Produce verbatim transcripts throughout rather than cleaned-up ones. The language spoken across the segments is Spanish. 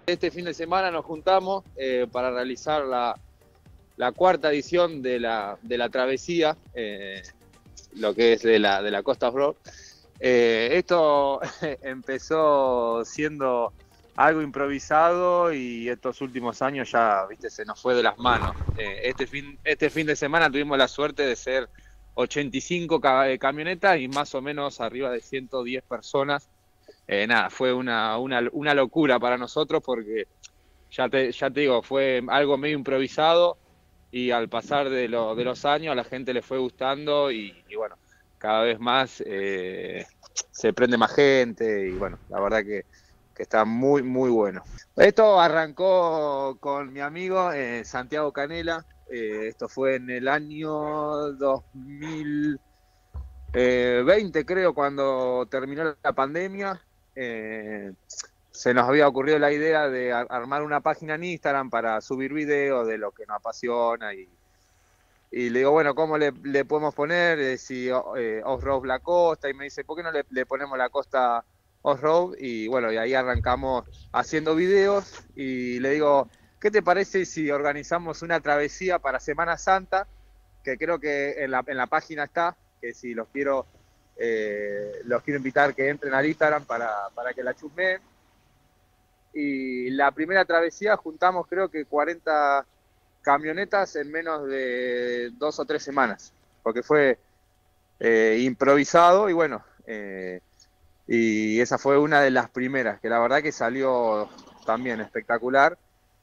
Este fin de semana nos juntamos eh, para realizar la, la cuarta edición de la, de la travesía, eh, lo que es de la, de la Costa Off-Road. Eh, esto empezó siendo algo improvisado y estos últimos años ya, viste, se nos fue de las manos. Eh, este, fin, este fin de semana tuvimos la suerte de ser ochenta y cinco camionetas y más o menos arriba de ciento diez personas. Eh, nada, fue una, una, una locura para nosotros porque, ya te, ya te digo, fue algo medio improvisado y al pasar de, lo, de los años a la gente le fue gustando y, y bueno, cada vez más eh, se prende más gente y bueno, la verdad que, que está muy, muy bueno. Esto arrancó con mi amigo eh, Santiago Canela, eh, esto fue en el año dos mil veinte creo, cuando terminó la pandemia. Eh, se nos había ocurrido la idea de armar una página en Instagram para subir videos de lo que nos apasiona y, y le digo, bueno, ¿cómo le, le podemos poner? Eh, si eh, Off-Road La Costa, y me dice, ¿por qué no le, le ponemos La Costa Off-Road? Y bueno, y ahí arrancamos haciendo videos y le digo, ¿qué te parece si organizamos una travesía para Semana Santa? Que creo que en la, en la página está, que si los quiero eh, los quiero invitar que entren al Instagram para, para que la chusmeen. Y la primera travesía juntamos creo que cuarenta camionetas en menos de dos o tres semanas, porque fue eh, improvisado y bueno, eh, y esa fue una de las primeras, que la verdad que salió también espectacular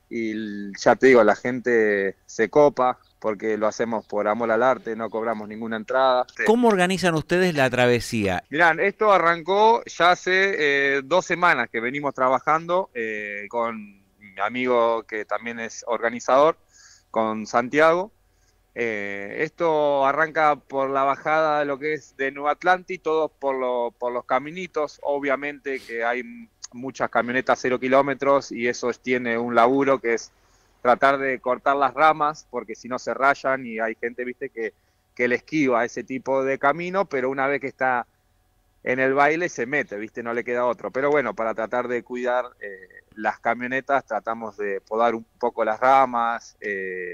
y ya te digo, la gente se copa porque lo hacemos por amor al arte, no cobramos ninguna entrada. ¿Cómo organizan ustedes la travesía? Mirá, esto arrancó ya hace eh, dos semanas que venimos trabajando eh, con mi amigo que también es organizador, con Santiago. Eh, esto arranca por la bajada de lo que es de Nueva Atlantic, todos por, lo, por los caminitos, obviamente que hay muchas camionetas cero kilómetros y eso tiene un laburo que es tratar de cortar las ramas, porque si no se rayan y hay gente, viste, que, que le esquiva ese tipo de camino, pero una vez que está en el baile se mete, viste, no le queda otro. Pero bueno, para tratar de cuidar eh, las camionetas, tratamos de podar un poco las ramas, eh,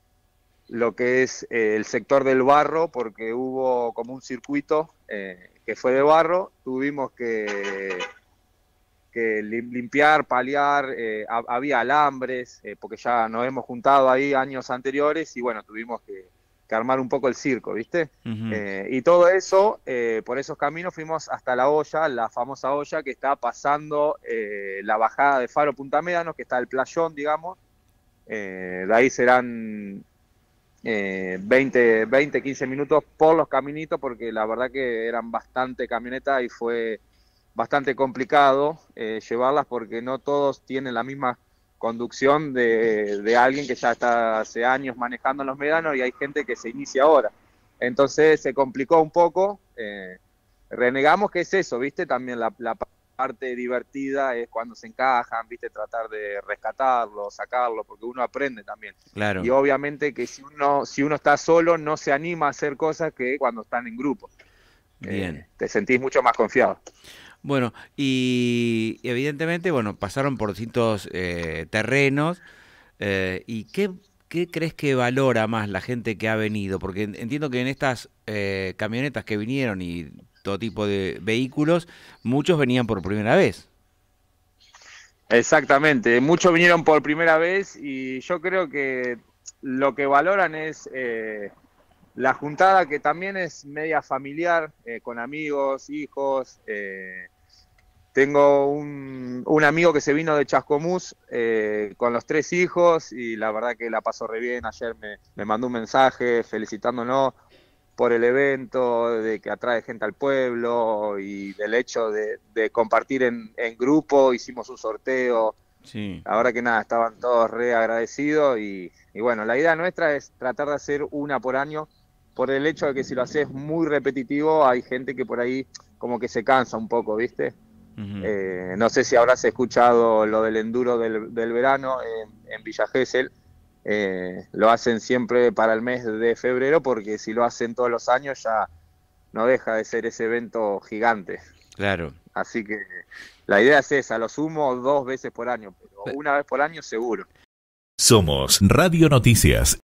lo que es eh, el sector del barro, porque hubo como un circuito eh, que fue de barro, tuvimos que que limpiar, paliar, eh, había alambres, eh, porque ya nos hemos juntado ahí años anteriores y bueno, tuvimos que, que armar un poco el circo, ¿viste? Uh-huh. Eh, y todo eso, eh, por esos caminos fuimos hasta la olla, la famosa olla que está pasando eh, la bajada de Faro Punta Médano, que está el playón, digamos. Eh, de ahí serán eh, veinte, veinte, quince minutos por los caminitos, porque la verdad que eran bastante camionetas y fue bastante complicado eh, llevarlas porque no todos tienen la misma conducción de, de alguien que ya está hace años manejando en los médanos y hay gente que se inicia ahora. Entonces se complicó un poco. Eh, renegamos que es eso, ¿viste? También la, la parte divertida es cuando se encajan, ¿viste? Tratar de rescatarlo, sacarlo, porque uno aprende también. Claro. Y obviamente que si uno, si uno está solo no se anima a hacer cosas que cuando están en grupo. Bien. Eh, te sentís mucho más confiado. Bueno, y evidentemente, bueno, pasaron por distintos eh, terrenos. Eh, ¿Y qué, qué crees que valora más la gente que ha venido? Porque entiendo que en estas eh, camionetas que vinieron y todo tipo de vehículos, muchos venían por primera vez. Exactamente, muchos vinieron por primera vez y yo creo que lo que valoran es eh, la juntada, que también es media familiar, eh, con amigos, hijos. Eh, tengo un, un amigo que se vino de Chascomús eh, con los tres hijos y la verdad que la pasó re bien. Ayer me, me mandó un mensaje felicitándonos por el evento, de que atrae gente al pueblo y del hecho de, de compartir en, en grupo. Hicimos un sorteo. Sí. La verdad que nada, estaban todos re agradecidos y, y bueno, la idea nuestra es tratar de hacer una por año, por el hecho de que si lo haces muy repetitivo hay gente que por ahí como que se cansa un poco, ¿viste? Uh-huh. Eh, no sé si habrás escuchado lo del enduro del, del verano en, en Villa Gesell. Eh, lo hacen siempre para el mes de febrero porque si lo hacen todos los años ya no deja de ser ese evento gigante. Claro. Así que la idea es esa, lo sumo dos veces por año, pero una vez por año seguro. Somos Radio Noticias.